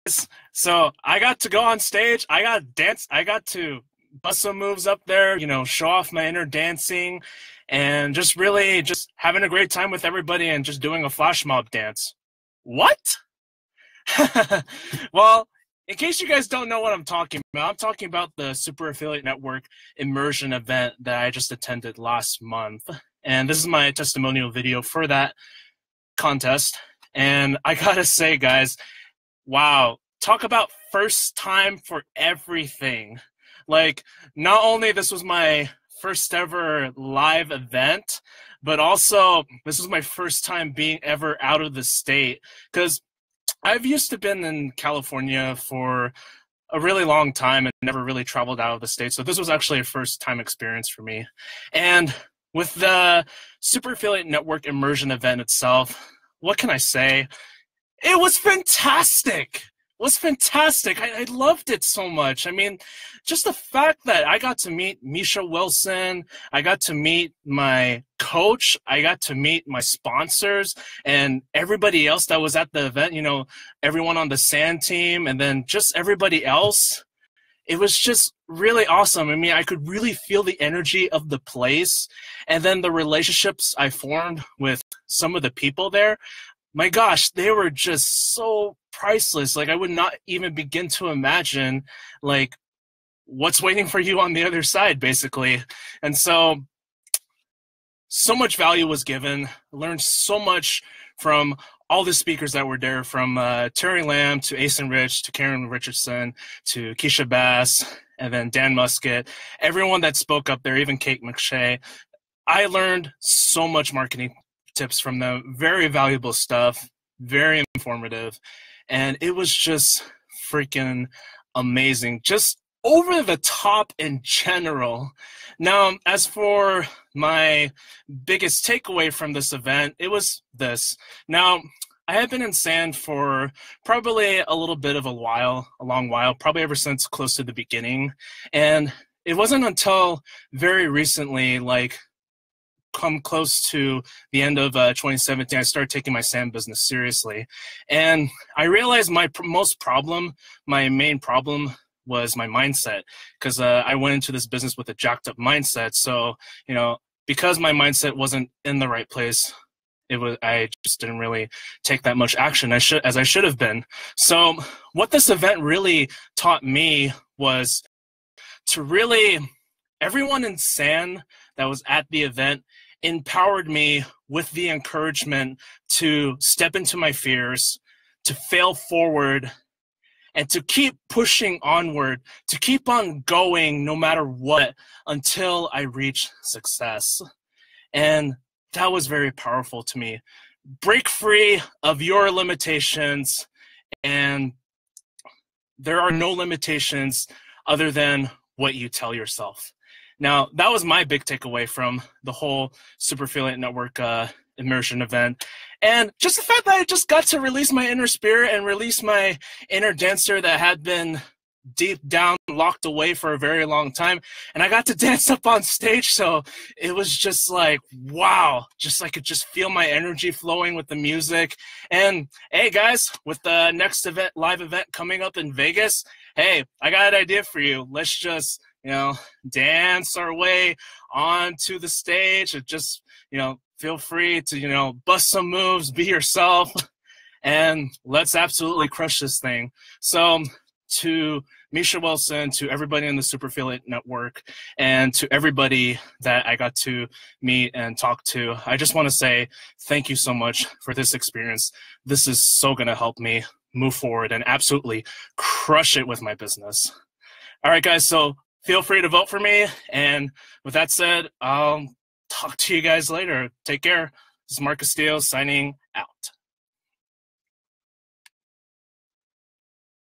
So I got to go on stage. I got to dance. I got to bust some moves up there, show off my inner dancing and just really just having a great time with everybody and just doing a flash mob dance. What? Well, in case you guys don't know what I'm talking about the Super Affiliate Network immersion event that I just attended last month. And this is my testimonial video for that contest. And I gotta say, guys, wow, talk about first time for everything. Like, not only this was my first ever live event, but also this was my first time being ever out of the state. Because I've used to been in California for a really long time and never really traveled out of the state. So this was actually a first time experience for me. And with the Super Affiliate Network immersion event itself, what can I say? It was fantastic. It was fantastic. I loved it so much. I mean, just the fact that I got to meet Misha Wilson, I got to meet my coach, I got to meet my sponsors, and everybody else that was at the event, everyone on the SAN team, and then just everybody else. It was just really awesome. I mean, I could really feel the energy of the place, and then the relationships I formed with some of the people there. My gosh, they were just so priceless. Like, I would not even begin to imagine, like, what's waiting for you on the other side, basically. And so much value was given. I learned so much from all the speakers that were there, from Terry Lamb to Asen Rich to Karen Richardson to Keisha Bass, and then Dan Musket, everyone that spoke up there, even Kate McShay. I learned so much marketing tips from them, very valuable stuff, very informative, and it was just freaking amazing, just over the top in general. Now, as for my biggest takeaway from this event, it was this. Now, I have been in SAN for probably a little bit of a long while, probably ever since close to the beginning, and it wasn't until very recently, like come close to the end of 2017, I started taking my SAN business seriously. And I realized my main problem was my mindset, because I went into this business with a jacked up mindset. So, because my mindset wasn't in the right place, I just didn't really take that much action as I should have been. So what this event really taught me was to really, everyone in SAN that was at the event empowered me with the encouragement to step into my fears, to fail forward, and to keep pushing onward, to keep on going no matter what until I reach success. And that was very powerful to me. Break free of your limitations, and there are no limitations other than what you tell yourself. Now, that was my big takeaway from the whole Super Affiliate Network immersion event. And just the fact that I just got to release my inner spirit and release my inner dancer that had been deep down locked away for a very long time. And I got to dance up on stage. So it was just like, wow, just I could just feel my energy flowing with the music. And hey guys, with the next live event coming up in Vegas, hey, I got an idea for you. Let's just dance our way onto the stage and just, feel free to, bust some moves, be yourself, and let's absolutely crush this thing. So to Misha Wilson, to everybody in the Super Affiliate Network, and to everybody that I got to meet and talk to, I just want to say thank you so much for this experience. This is so going to help me move forward and absolutely crush it with my business. All right, guys, so feel free to vote for me. And with that said, I'll talk to you guys later. Take care. This is Mark Castillo signing out.